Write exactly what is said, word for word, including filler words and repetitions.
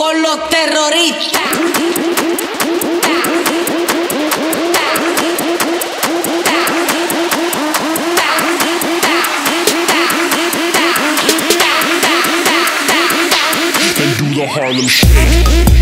con los terroristas. And do the Harlem Shake.